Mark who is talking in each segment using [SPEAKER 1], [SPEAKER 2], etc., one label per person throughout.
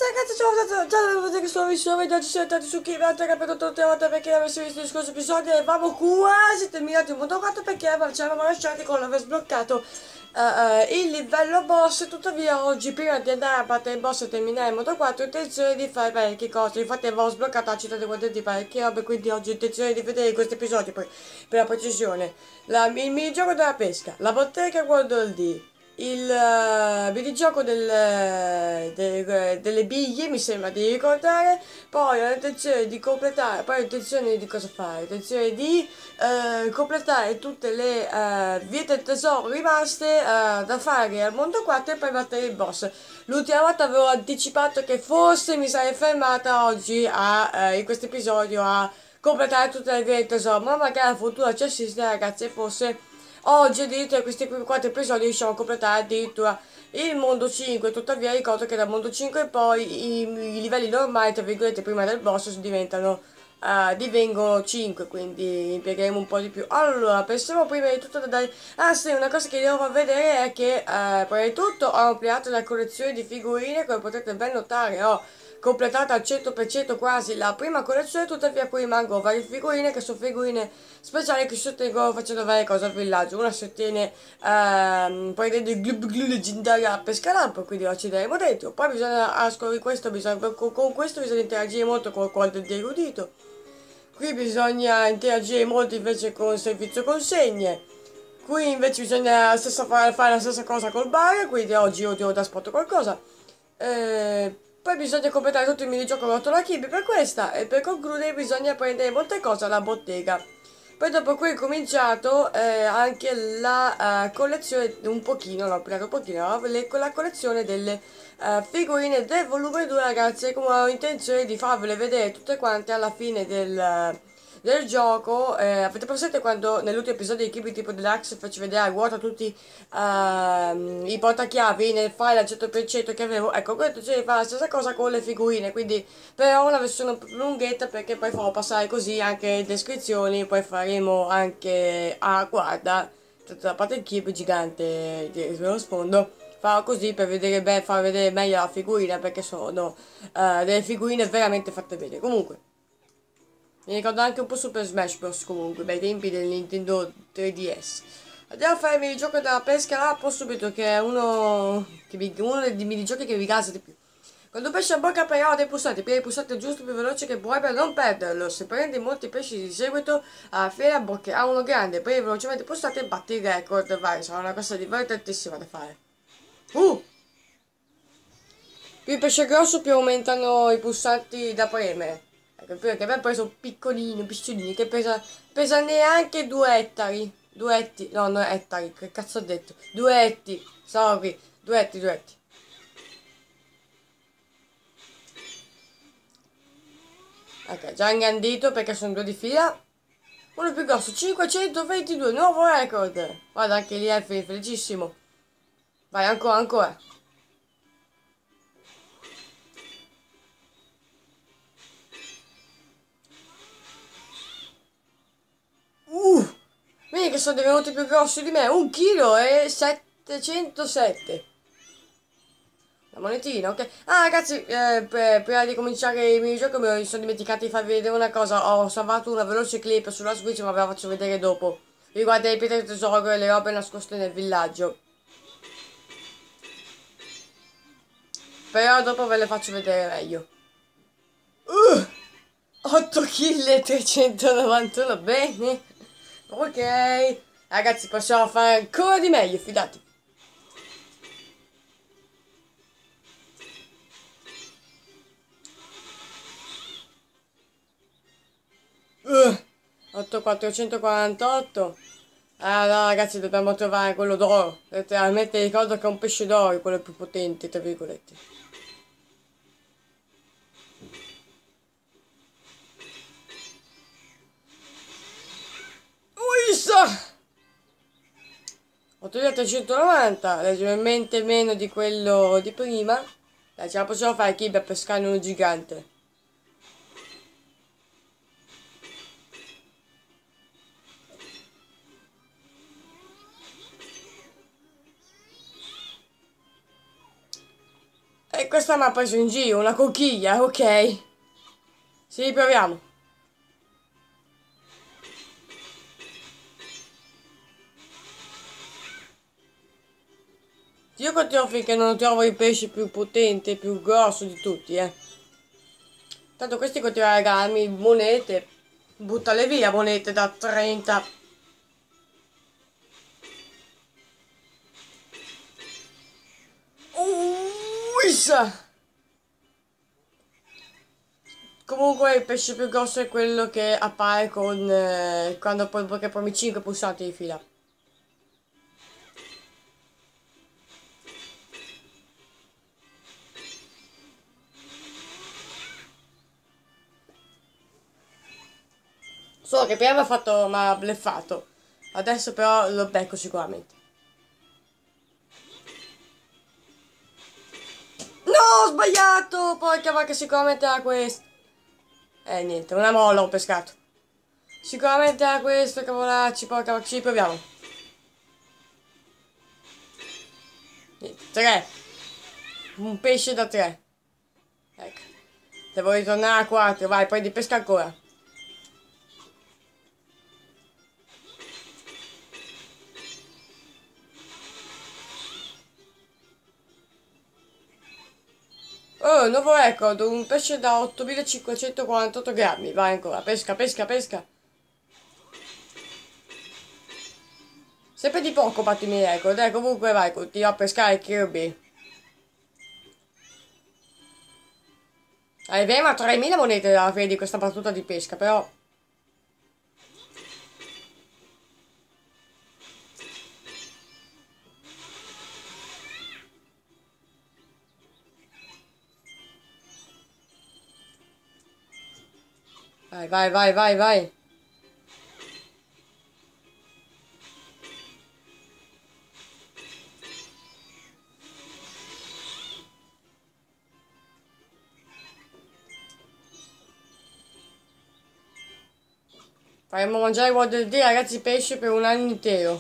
[SPEAKER 1] ragazzi, ciao, che sono Vissone, oggi siamo entrati su Kiwi, hanno capito tutte le volte perché avessi visto il scorso episodio e avevamo quasi terminato il mondo 4 perché ci eravamo lasciati con l'aver sbloccato il livello boss. Tuttavia oggi, prima di andare a battere il boss e terminare il mondo 4, ho intenzione di fare parecchie cose. Infatti avevo sbloccato la città dei guardiani di parecchie robe, quindi oggi ho intenzione di vedere questo episodio poi, per la precisione. Il minigioco della pesca, la bottega guardo lì. Il videogioco delle biglie mi sembra di ricordare. Poi ho intenzione di completare. Poi ho intenzione di cosa fare? Ho intenzione di completare tutte le vie del tesoro rimaste da fare al mondo 4 e poi battere il boss. L'ultima volta avevo anticipato che forse mi sarei fermata oggi in questo episodio a completare tutte le vie del tesoro. Ma magari la fortuna ci assiste, ragazzi, e forse. Oggi addirittura questi 4 episodi riusciamo a completare addirittura il mondo 5, tuttavia ricordo che dal mondo 5 e poi i livelli normali, tra virgolette, prima del boss divengono 5, quindi impiegheremo un po' di più. Allora, pensiamo prima di tutto da dare. Ah sì, una cosa che devo far vedere è che prima di tutto ho ampliato la collezione di figurine, come potete ben notare ho completata al 100% quasi la prima collezione, tuttavia poi rimangono varie figurine che sono figurine speciali che si ottengono facendo varie cose al villaggio. Una si ottiene prendendo il glub glub leggendario a pescalampo, quindi lo ci daremo dentro. Poi bisogna, con questo bisogna interagire molto con il quadro di erudito. Qui bisogna interagire molto invece con il servizio consegne. Qui invece bisogna fare la stessa cosa col bar, quindi oggi io devo trasporto qualcosa. Poi bisogna completare tutto il minigioco rotto la Kibi per questa e per concludere bisogna prendere molte cose alla bottega. Poi dopo qui ho cominciato anche la collezione, un pochino, l'ho ampliato un pochino, con la collezione delle figurine del volume 2, ragazzi, come ho intenzione di farvele vedere tutte quante alla fine del gioco. Avete presente quando nell'ultimo episodio di Kirby tipo Deluxe faccio vedere a ruota tutti i portachiavi nel file al 100% che avevo? Ecco, questo c'è di fare la stessa cosa con le figurine, quindi però una versione un po' più lunghetta perché poi farò passare così anche descrizioni, poi faremo anche, guarda, tutta la parte del Kirby gigante sullo sfondo. Farò così per vedere, far vedere meglio la figurina perché sono delle figurine veramente fatte bene. Comunque, mi ricordo anche un po' Super Smash Bros. Comunque, bei tempi del Nintendo 3DS. Andiamo a fare il minigioco della pesca là, subito, che è uno dei minigiochi che vi gasa di più. Quando un pesce a bocca però dei pulsanti, piega il pulsante giusto più veloce che puoi per non perderlo. Se prendi molti pesci di seguito, alla fine abboccherà uno grande, poi velocemente il pulsante e batti il record. Vai, sarà una cosa divertentissima da fare. Più il pesce grosso, più aumentano i pulsanti da premere. Ecco, perché abbiamo preso piccolini, piccolini, che pesa neanche 2 ettari. 2 etti, no, non ettari, che cazzo ho detto? 2 etti, sorry, 2 etti, 2 etti. Ok, già ingrandito perché sono due di fila. Uno più grosso, 522, nuovo record. Guarda, anche lì è felicissimo. Vai, ancora, ancora. Vedi che sono divenuti più grossi di me. 1 chilo e 707. La monetina, ok. Ah, ragazzi, prima di cominciare il minigioco mi sono dimenticato di farvi vedere una cosa. Ho salvato una veloce clip sulla Switch, ma ve la faccio vedere dopo. Riguarda le pietre del tesoro e le robe nascoste nel villaggio. Però dopo ve le faccio vedere meglio. 8 kg e 391, bene. Ok. Ragazzi, possiamo fare ancora di meglio, fidati. 8448. Ah no, ragazzi, dobbiamo trovare quello d'oro. Letteralmente ricordo che è un pesce d'oro, quello più potente, tra virgolette. Uissa! 8390, leggermente meno di quello di prima. Dai, ce la possiamo fare chi per pescare uno gigante. E questa mi ha preso in giro, una conchiglia, ok. Sì, proviamo. Io continuo finché non trovo il pesce più potente, più grosso di tutti, eh. Tanto questi continuano a regalarmi monete. Buttale via monete da 30. Uissa! Comunque il pesce più grosso è quello che appare con quando perché premi 5 pulsanti di fila. Solo che prima mi ha bleffato. Adesso però lo becco sicuramente. No, ho sbagliato! Porca vacca, sicuramente era questo. Niente, una molla ho pescato. Sicuramente era questo, cavolacci, porca vacca, ci proviamo. Niente, 3. Un pesce da 3. Ecco. Devo ritornare a 4, vai, prendi pesca ancora. Oh, nuovo record, un pesce da 8548 grammi. Vai ancora, pesca, pesca, pesca. Sempre di poco batto i miei record, comunque vai, continua a pescare Kirby. Abbiamo 3000 monete alla fine di questa battuta di pesca, però... Vai, vai, vai, vai, vai. Faremo mangiare Waddle Dee ragazzi pesce per un anno intero.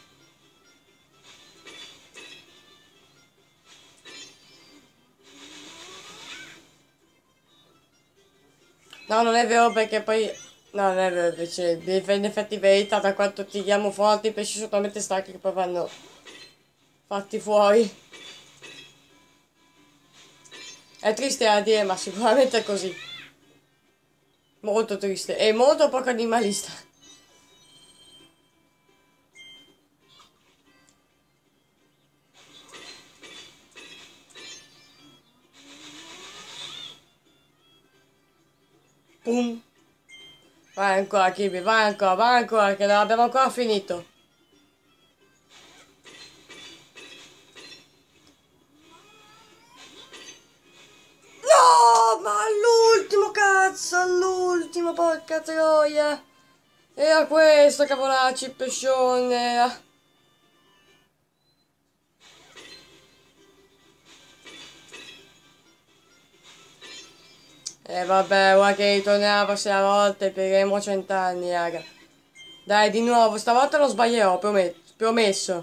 [SPEAKER 1] No, non è vero perché poi... No, non è vero invece. In effetti verità, da quanto tiriamo forti i pesci sono talmente stanchi che poi vanno fatti fuori. È triste da dire, ma sicuramente è così. Molto triste e molto poco animalista. Pum. Vai ancora, Kibi, vai ancora, che non abbiamo ancora finito. No, ma all'ultimo, cazzo, all'ultimo, porca troia. Era questo, cavolacci, il pescione. E vabbè, ora che ritornerà la prossima volta e piegheremo 100 anni, raga. Dai, di nuovo, stavolta non sbaglierò, promesso.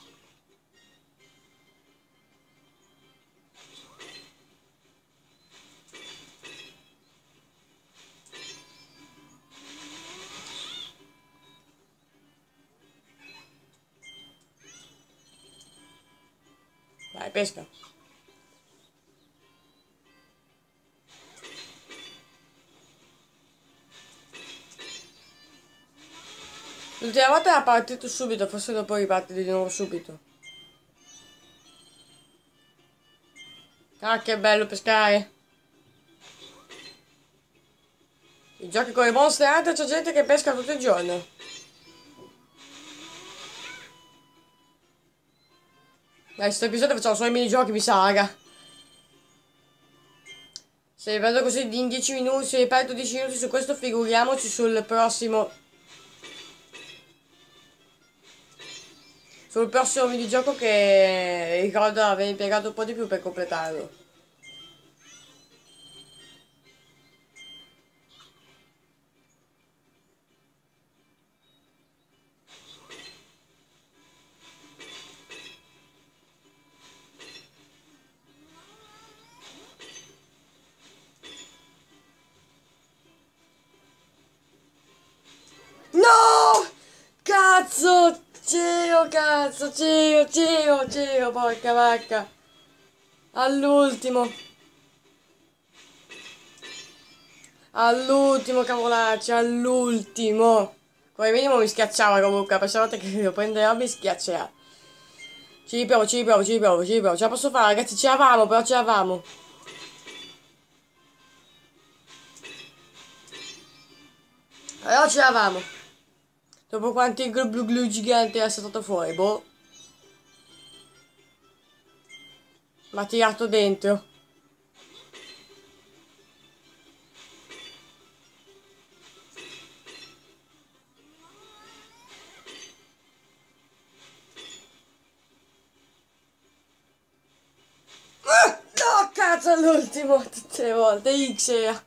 [SPEAKER 1] Vai, pesca. L'ultima volta era partito subito, forse dopo riparte di nuovo subito. Ah, che bello pescare. I giochi con i Monster Hunter c'è gente che pesca tutto il giorno. Dai, sto episodio facciamo solo i minigiochi, mi sa, raga. Se vedo così in 10 minuti, se ripeto 10 minuti su questo, figuriamoci sul prossimo. Sul prossimo minigioco che ricordo aver impiegato un po' di più per completarlo. Giro, cazzo, giro, porca vacca. All'ultimo. All'ultimo, cavolacci, all'ultimo. Come minimo mi schiacciava comunque, la prossima volta che lo prenderò mi schiaccerà. Ce la posso fare, ragazzi, ce l'avamo, però ce l'avamo. Però ce l'avamo. Dopo quanti glu glu glu gigante è saltato fuori, boh. M'ha tirato dentro. No, cazzo, all'ultimo, tutte le volte, X era.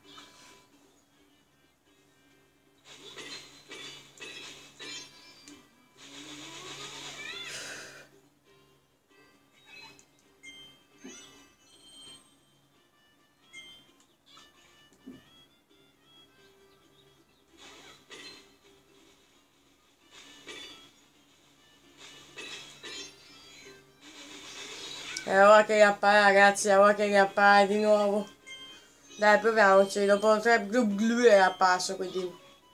[SPEAKER 1] È ora che riappare, ragazzi, è ora che riappare di nuovo. Dai, proviamoci, dopo 3 glu glu è apparso, quindi...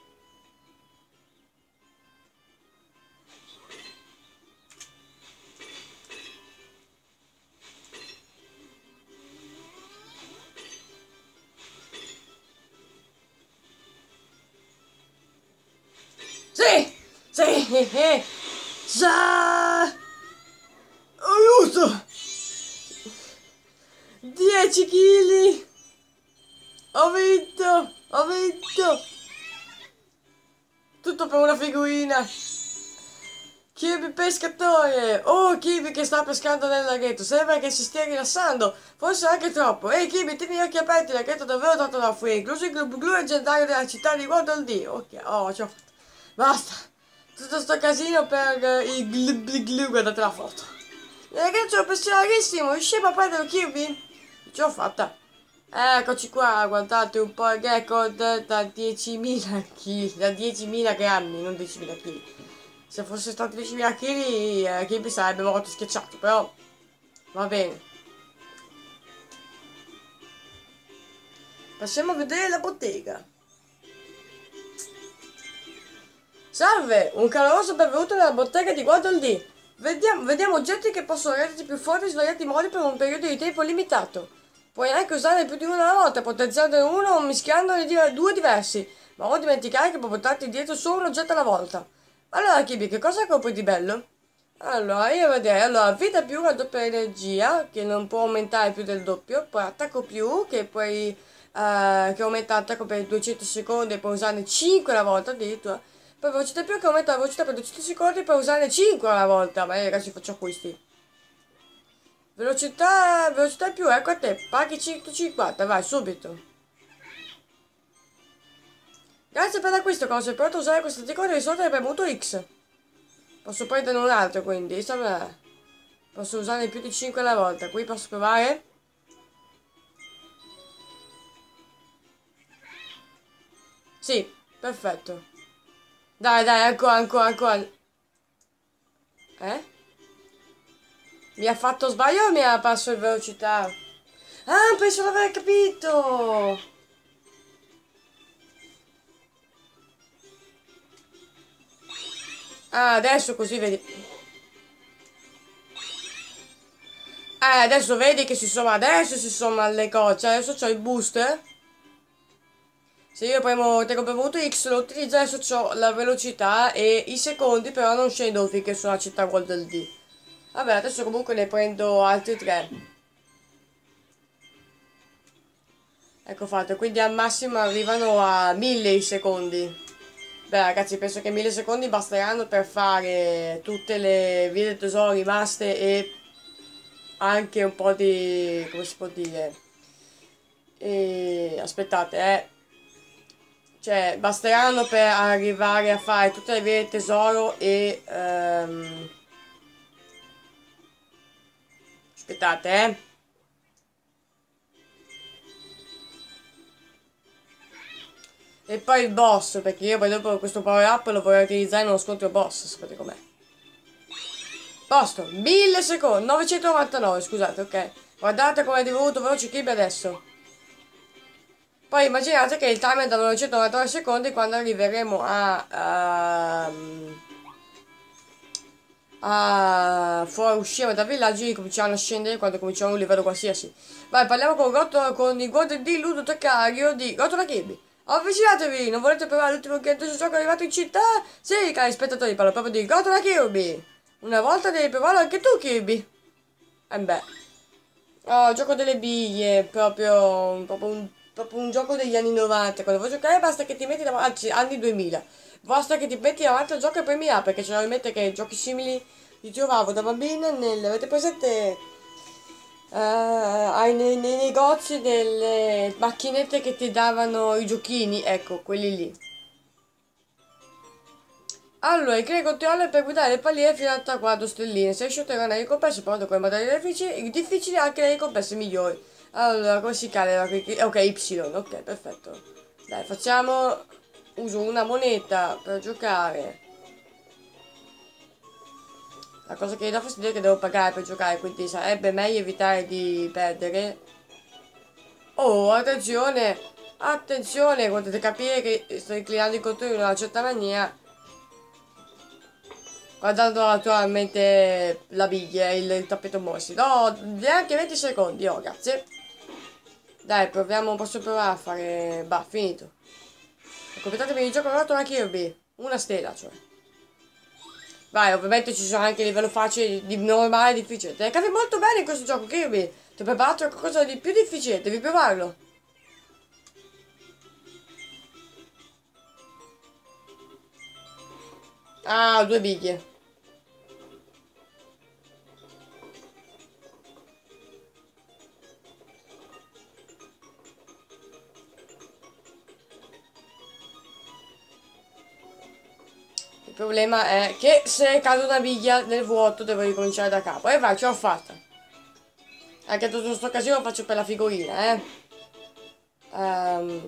[SPEAKER 1] Sì! Sì! Già! Aiuto! 10 kg! Ho vinto! Ho vinto! Tutto per una figurina! Kirby pescatore! Oh, Kirby che sta pescando nel laghetto! Sembra che si stia rilassando! Forse anche troppo! Ehi, Kirby, tieni gli occhi aperti! Il laghetto davvero tanto da offrire! Incluso il Glu Glu leggendario della città di Waddle Dee! Ok, oh, ce l'ho fatta! Basta! Tutto sto casino per il Glu Glu Glu! Guardate la foto! Il laghetto è pesciolissimo! Riusciamo a prendere Kirby? Ce l'ho fatta! Eccoci qua, guardate un po' il record da 10.000 kg, da 10.000 grammi, non 10.000 kg. Se fosse stato 10.000 kg, Kirby sarebbe morto schiacciato, però va bene. Passiamo a vedere la bottega. Salve, un caloroso benvenuto nella bottega di Waddle Dee. Vediamo oggetti che possono renderti più forti in svariati modi per un periodo di tempo limitato. Puoi anche usarne più di una alla volta, potenziandone uno o mischiandone due diversi, ma non dimenticare che puoi portarti dietro solo un oggetto alla volta. Allora, Kibi, che cosa compri di bello? Allora, io vedrei, allora, vita più la doppia energia, che non può aumentare più del doppio, poi attacco più, che puoi, che aumenta l'attacco per 200 secondi e puoi usarne 5 alla volta addirittura. Poi velocità più che aumenta la velocità per 200 secondi e puoi usarne 5 alla volta. Ma ragazzi, faccio acquisti. Velocità più, ecco a te, paghi 150, vai, subito. Grazie per l'acquisto, quando sei pronto a usare questo articolo devi solo aver premuto X. Posso prendere un altro, quindi, posso usarne più di 5 alla volta, qui posso provare? Sì, perfetto. Dai, ancora. Eh? Mi ha fatto sbaglio o mi ha perso in velocità? Ah, penso di aver capito! Ah, adesso così vedi. Adesso vedi che adesso si somma alle cose. Adesso c'ho il booster. Se io tengo premuto X lo utilizzo, adesso ho la velocità e i secondi, però non scendo finché sono a città Waddle Dee. Vabbè, adesso comunque ne prendo altri 3. Ecco fatto, quindi al massimo arrivano a 1000 i secondi. Beh ragazzi, penso che 1000 secondi basteranno per fare tutte le vie del tesoro rimaste e anche un po' di... come si può dire? Aspettate, Cioè, basteranno per arrivare a fare tutte le vie del tesoro e... aspettate, E poi il boss, perché io poi dopo questo power up lo vorrei utilizzare nello scontro boss, sapete com'è. Posto, 1000 secondi, 999, scusate, ok. Guardate come è divenuto veloce Kirby adesso. Poi immaginate che il timer da 999 secondi quando arriveremo a fuori uscire dal villaggio e cominciamo a scendere quando cominciamo un livello qualsiasi. Vai, parliamo con il God di Ludo Tacario di Gotola Kirby. Avvicinatevi, non volete provare l'ultimo ghiaccio gioco arrivato in città? Sì, cari spettatori, parlo proprio di Gotola Kirby. Una volta devi provarlo anche tu, Kirby. Beh. Oh, gioco delle biglie, proprio un gioco degli anni 90. Quando vuoi giocare basta che ti metti davanti, anzi, anni 2000. Basta che ti metti davanti al gioco e premi A, perché generalmente che giochi simili li trovavo da bambina avete presente, nei negozi delle macchinette che ti davano i giochini, ecco, quelli lì. Allora, il controllo per guidare le palline fino a 4 stelline. Se riesci a ottenere una ricompensa, pronto con i modelli difficili anche le ricompense migliori. Allora, come si calcola qui? Ok, Y, ok, perfetto. Dai, facciamo uso una moneta per giocare. La cosa che mi dà fastidio è che devo pagare per giocare, quindi sarebbe meglio evitare di perdere. Oh, attenzione! Attenzione, potete capire che sto inclinando i controlli in una certa maniera. Guardando naturalmente la biglia e il tappeto mossi. No, neanche 20 secondi, oh, grazie. Dai, proviamo, posso provare a fare... Bah, finito. Ho completato il minigioco rotto una Kirby. Una stella, cioè. Vai, ovviamente ci sono anche livello facile, di normale e difficile. Te ne capi molto bene in questo gioco, Kirby. Ti ho preparato qualcosa di più difficile, devi provarlo. Ah, due biglie. Il problema è che se cade una biglia nel vuoto devo ricominciare da capo. E vai, ce l'ho fatta. Anche tutto sto casino lo faccio per la figurina, Um,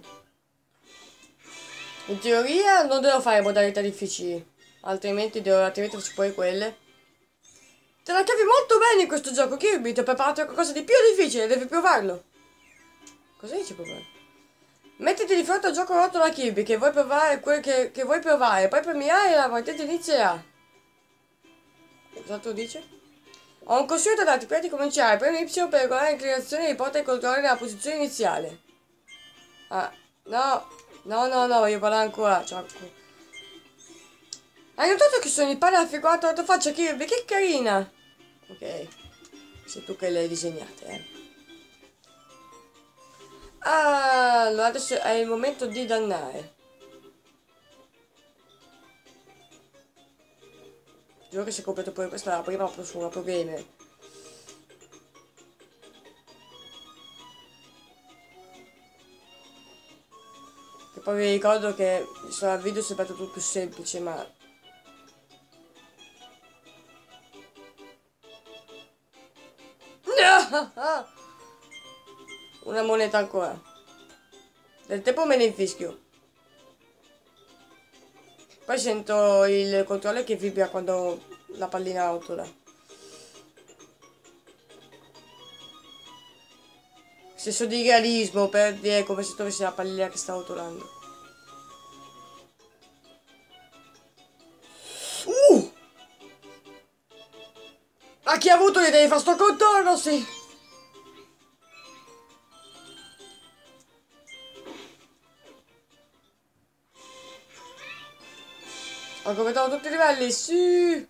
[SPEAKER 1] in teoria non devo fare modalità difficili. Altrimenti faccio poi quelle. Te la cavi molto bene in questo gioco, Kirby. Ti ho preparato qualcosa di più difficile, devi provarlo. Cosa dici provare? Mettiti di fronte al gioco rotto da Kirby che vuoi provare, che vuoi provare. Poi premi A e la partita inizierà. Cos'altro dice? Ho un consiglio da darti prima di cominciare. Premi Y per regolare l'inclinazione e riporta il controllo nella posizione iniziale. Ah, no. No, no, no, voglio parlare ancora. Ciacco. Hai notato che sono il padre affigurato alla tua faccia, Kirby? Che carina! Ok. Sei tu che le hai disegnate, Allora, adesso è il momento di dannare. Giuro che se completo pure questa la prima su una Pro Gamer. Che poi vi ricordo che il video è sempre tutto più semplice, ma... Una moneta ancora. Del tempo me ne infischio. Poi sento il controller che vibra quando la pallina rotola. Senso di realismo per dire come se dovessi la pallina che sta rotolando. Ma chi ha avuto l'idea di fare sto contorno, sì! Ho completato tutti i livelli, sì!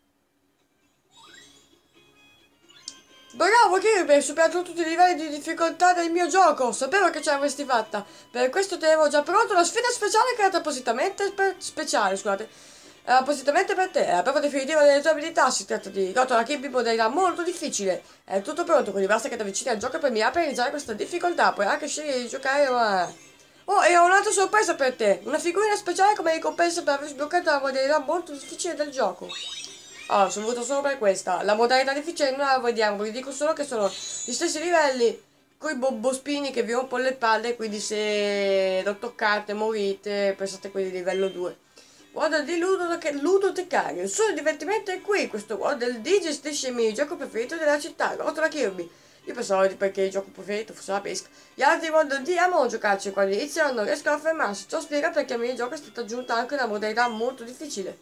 [SPEAKER 1] Bravo Kirby, hai superato tutti i livelli di difficoltà del mio gioco! Sapevo che ce l'avresti fatta! Per questo ti avevo già pronto una sfida speciale creata appositamente appositamente per te. È la prova definitiva delle tue abilità. Si tratta di Gotola Kirby modalità molto difficile. È tutto pronto, quindi basta che ti avvicini al gioco e premi A per iniziare questa difficoltà. Puoi anche scegliere di giocare ma... Oh, e ho un'altra sorpresa per te! Una figurina speciale come ricompensa per aver sbloccato la modalità molto difficile del gioco. Oh, sono venuto solo per questa. La modalità difficile non la vediamo, vi dico solo che sono gli stessi livelli con i bospini che vi rompono le palle, quindi se lo toccate morite, pensate quelli di livello 2. Guarda di ludotecario, il suo divertimento è qui, questo World del D gestisce il minigioco preferito della città, Rotola Kirby. Io pensavo di perché il gioco preferito fosse la pesca. Gli altri World D amano giocarci, quando iniziano non riescono a fermarsi, ciò spiega perché al minigioco è stata aggiunta anche una modalità molto difficile.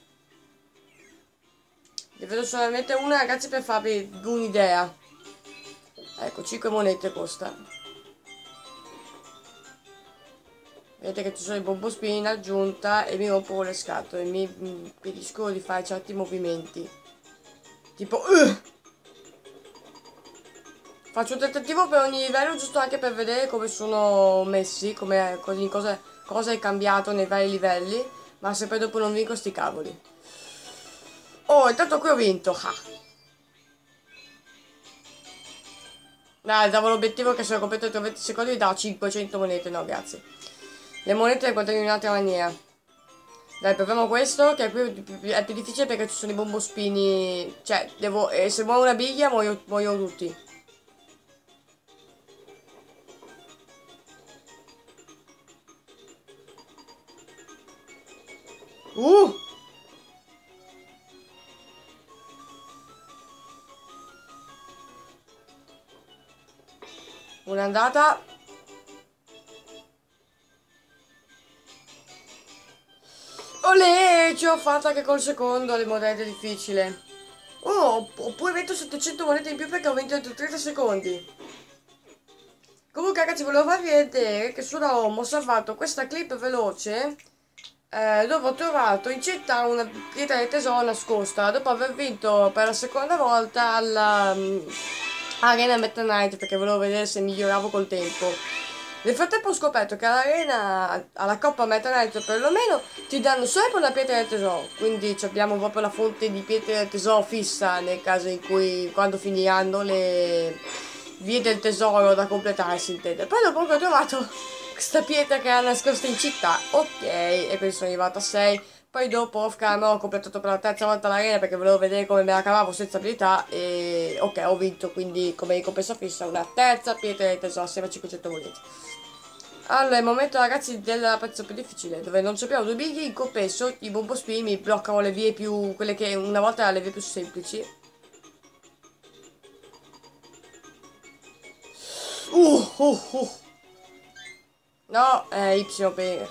[SPEAKER 1] Ne vedo solamente una ragazzi per farvi un'idea. Ecco, 5 monete costa. Vedete che ci sono i bombospini in aggiunta e mi rompo le scatole, mi impediscono di fare certi movimenti. Tipo, faccio un tentativo per ogni livello giusto anche per vedere come sono messi, come, cosa è cambiato nei vari livelli, ma se poi dopo non vinco sti cavoli. Oh, intanto qui ho vinto, ah. Dai, davo l'obiettivo che se lo completo entro 20 secondi mi dà 500 monete, no grazie. Le monete le guadagno in un'altra maniera. Dai, proviamo questo, che è più difficile perché ci sono i bombospini. Cioè, devo. Se muovo una biglia, muoiono tutti. Uh! Un'andata. Olè, ce l'ho fatta anche col secondo, le monete difficile. Oh, oppure metto 700 monete in più perché ho vinto entro 30 secondi. Comunque ragazzi, volevo farvi vedere che sulla home ho salvato questa clip veloce dove ho trovato in città una pietra di tesoro nascosta dopo aver vinto per la seconda volta alla Arena Meta Knight perché volevo vedere se miglioravo col tempo. Nel frattempo ho scoperto che all'arena, alla Coppa Meta Knight perlomeno, ti danno sempre una pietra del tesoro. Quindi abbiamo proprio la fonte di pietre del tesoro fissa nel caso in cui, quando finiranno le vie del tesoro da completare, si intende. Poi dopo che ho trovato questa pietra che era nascosta in città, ok, e quindi sono arrivato a 6. Poi dopo off camera ho completato per la terza volta l'arena perché volevo vedere come me la cavavo senza abilità e ok, ho vinto, quindi come ricompensa fissa una terza pietra del tesoro assieme a 500 monete. Allora, è il momento ragazzi del pezzo più difficile, dove non c'abbiamo due biglie, in compenso i bombospini mi bloccano le vie più, quelle che una volta erano le vie più semplici. Uh, uh, uh. No, Y per...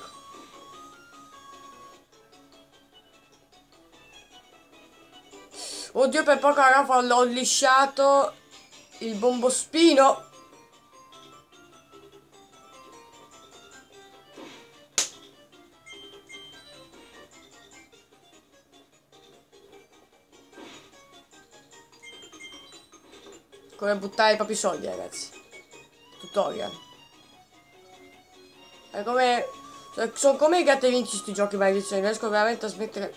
[SPEAKER 1] Oddio, per poco raga l'ho lisciato il bombospino. Come buttare i propri soldi ragazzi. Tutorial. È come... Sono come i gatti vinci sti giochi maledizioni, riesco veramente a smettere...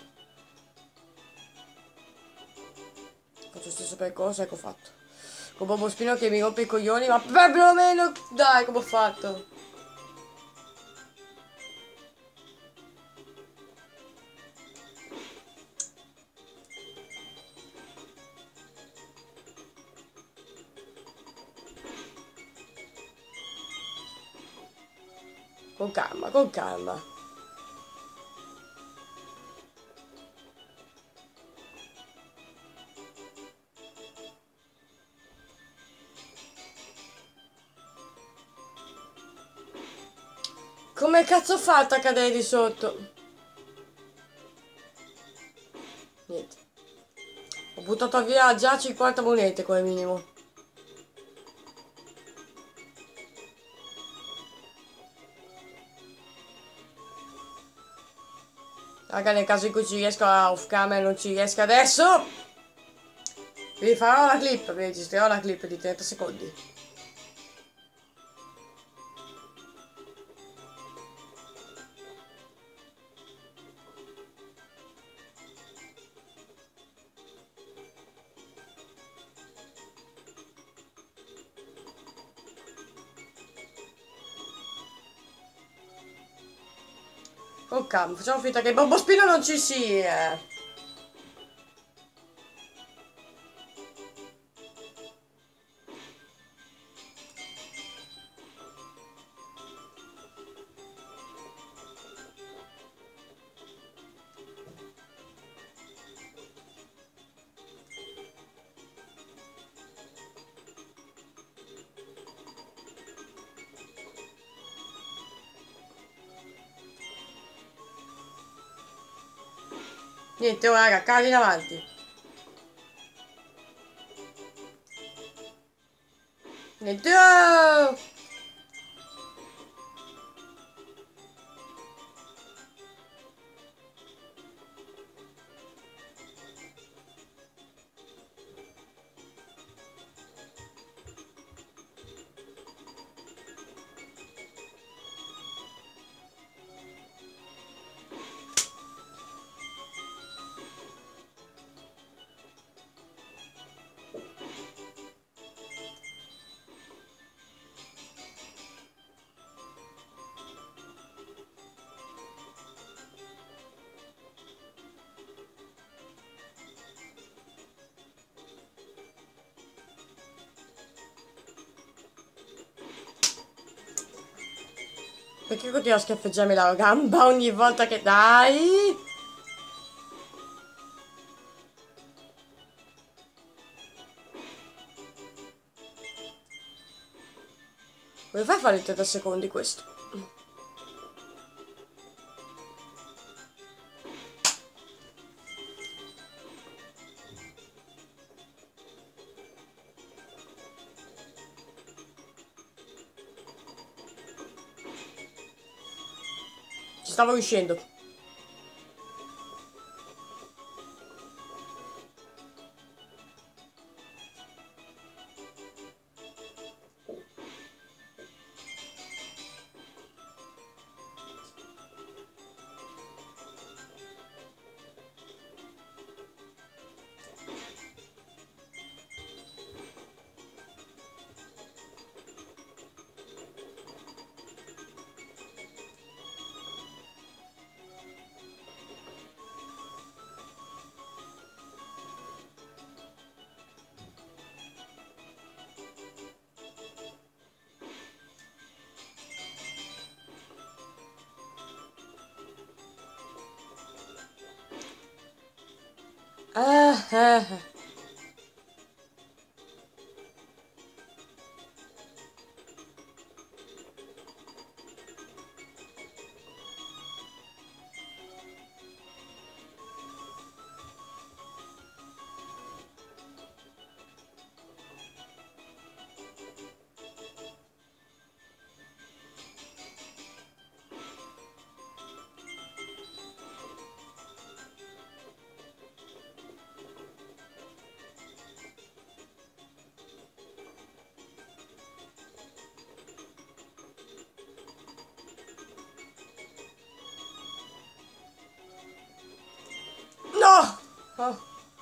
[SPEAKER 1] Faccio lo stesso percorso, ecco fatto. Con Bobo Spino che mi rompe i coglioni, ma perlomeno dai come ho fatto. Con calma, con calma. Come cazzo ho fatto a cadere di sotto? Niente. Ho buttato via già 50 monete come minimo. Raga, nel caso in cui ci riesco a off camera e non ci riesco adesso, vi farò la clip, vi registrerò la clip di 30 secondi. Con calma, facciamo finta che il bombospino non ci sia. Niente, ora raga, cadi in avanti. Niente, oh! Perché continua a schiaffeggiarmi la gamba ogni volta che... Dai! Come fai a fare in 30 secondi questo? Ci stavo riuscendo. Ah, ah, ah. No! Oh.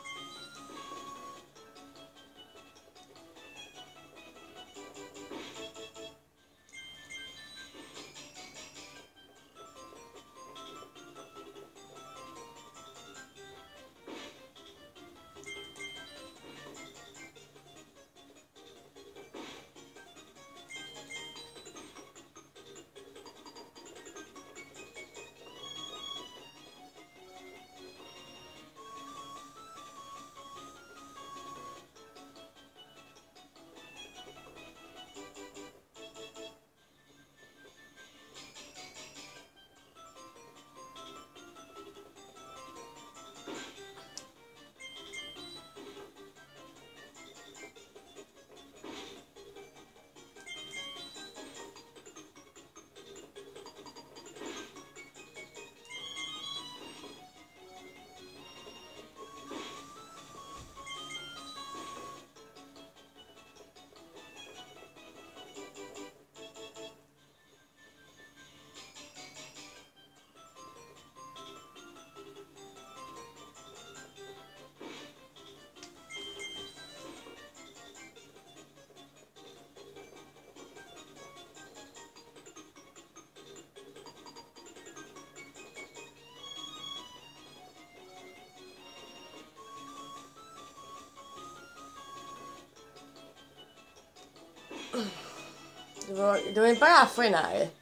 [SPEAKER 1] Devo imparare a frenare.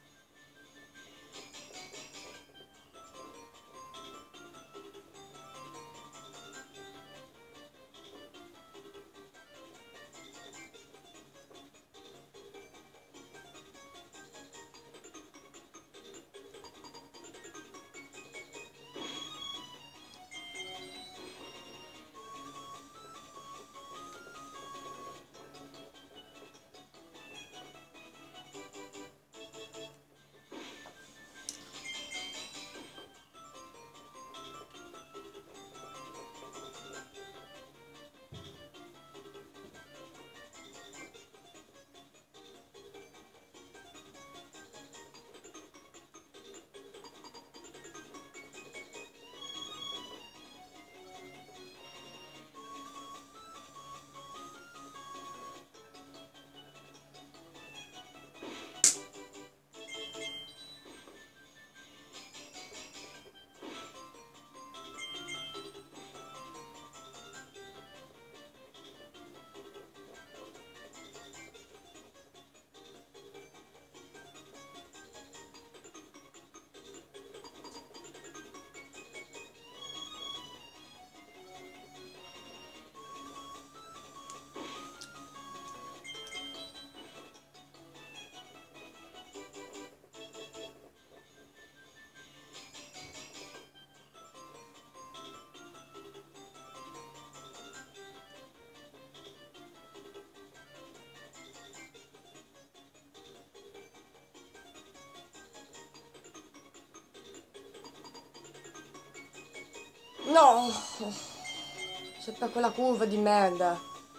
[SPEAKER 1] No! Sempre quella curva di merda.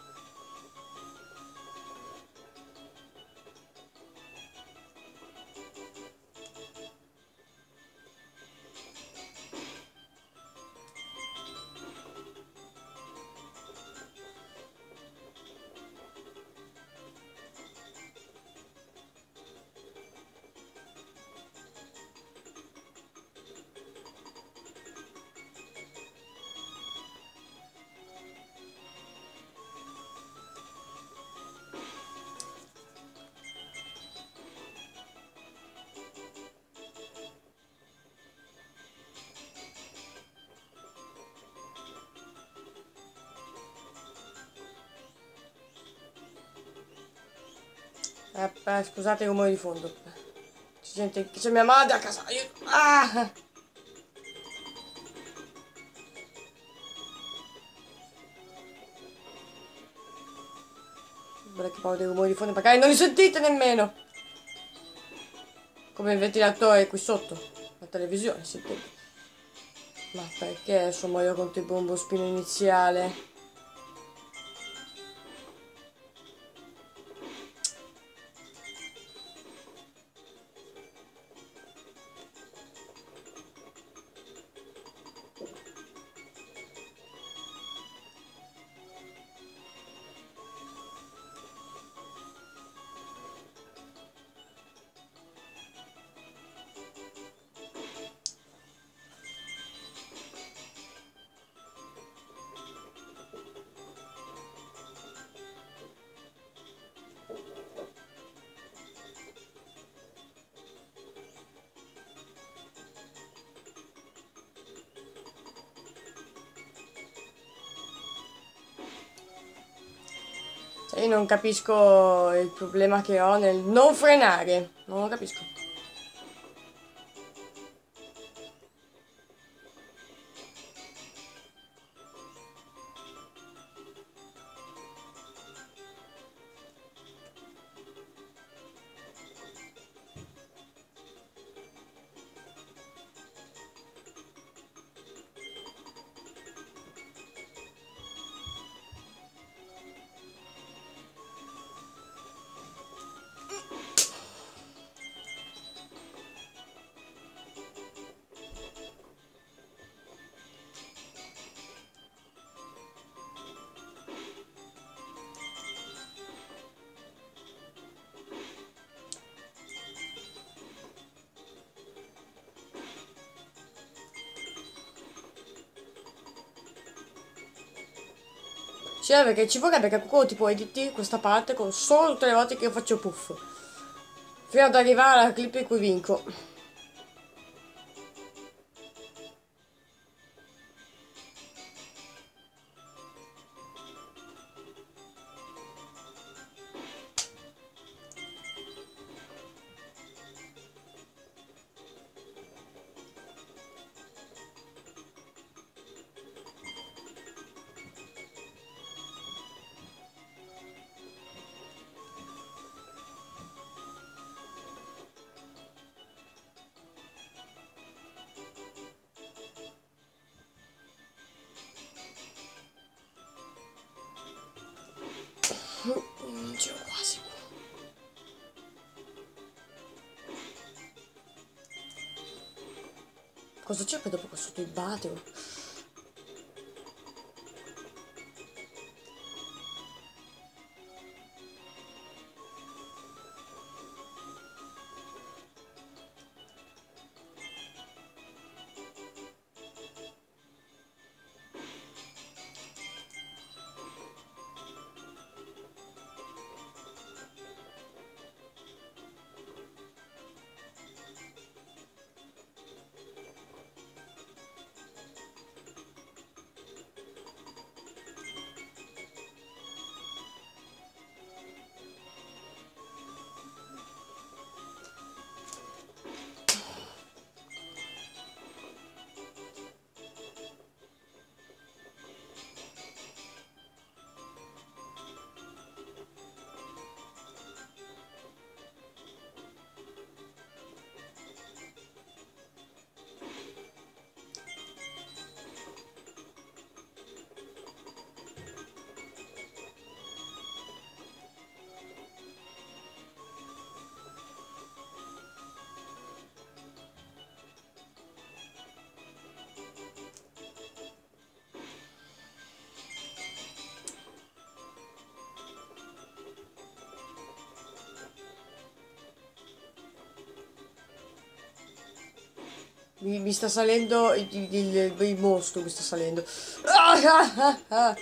[SPEAKER 1] Scusate i rumori di fondo. Si sente che c'è mia madre a casa. Ah! Guarda che paura dei rumori di fondo, magari non li sentite nemmeno. Come il ventilatore qui sotto. La televisione, sentite. Ma perché sono io contro il bombo spino iniziale? Io non capisco il problema che ho nel non frenare. Non lo capisco. Sì, perché ci vorrebbe che qualcuno tipo editi questa parte con solo tutte le volte che io faccio puff. Fino ad arrivare alla clip in cui vinco. C'ero quasi. Cosa c'è che dopo qua sotto il bateo? Mi sta salendo il mostro, mi sta salendo. Ah, ah, ah, ah.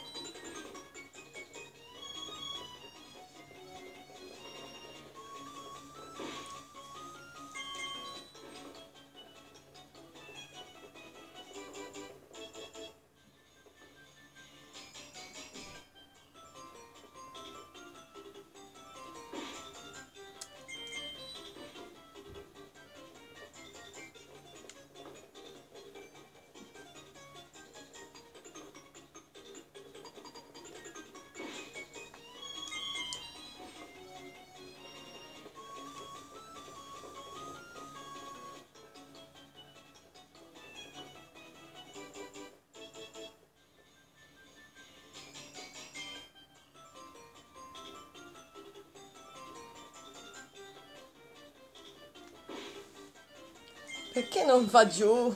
[SPEAKER 1] Perché non va giù?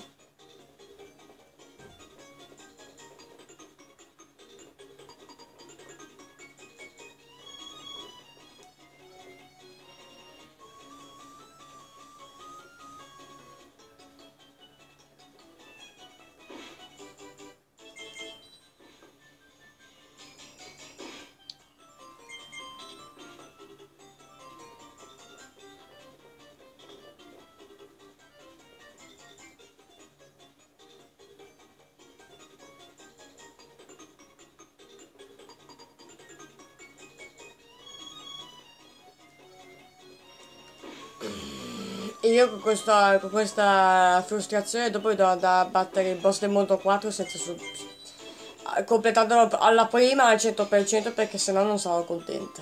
[SPEAKER 1] E io con questa frustrazione dopo devo andare a battere il boss del mondo 4 senza completandolo alla prima al 100% perché sennò non sarò contenta.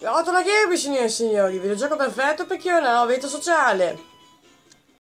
[SPEAKER 1] Otto la Kirby, signore e signori, videogioco perfetto per chi non ha una vita sociale.